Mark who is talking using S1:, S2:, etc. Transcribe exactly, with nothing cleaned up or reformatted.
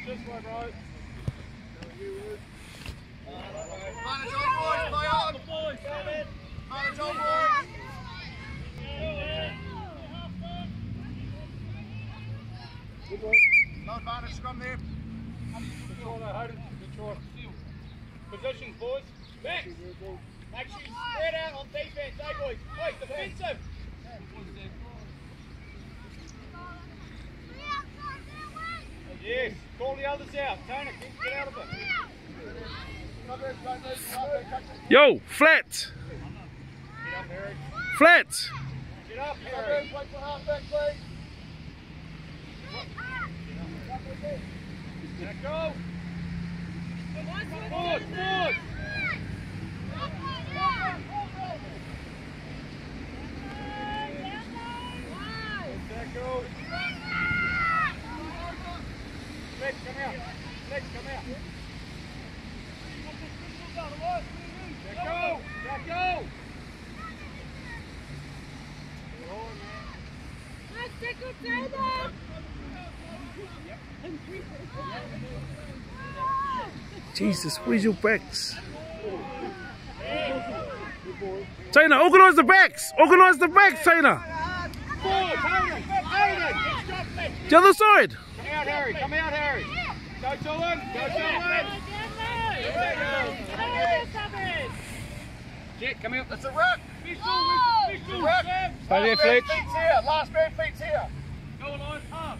S1: this way, bro.
S2: Manage on, boys, play on! Manage on, boys!
S1: Good boy.
S2: No advantage, scrum there.
S1: Good try, though, Hayden. Good try. Positions, boys. Max! Make sure you spread out on defense, eh, boys? Wait, defensive! Yes, call the others out. Tona, get out of it.
S3: Yo, flat.
S1: Get up, Harry.
S3: Flat.
S1: Get up, Harry.
S2: Play for half back, please.
S1: Let go. Forward, forward. Let go. Legs come out. Legs come out. Let go. Let go.
S3: Jesus, where's your backs? Tona, organise the backs! Organise the backs, Tona!
S1: Forward, Hayden. Hayden.
S3: The other side!
S1: Come out, Harry. Come out, Harry. Go to him. Go to him. Jet, come out.
S2: It's a wreck.
S1: It's
S2: It's a wreck.
S1: Stay there,
S2: Last
S1: Fletch.
S2: man feet's here. Last man feet's here.
S1: Go on, up.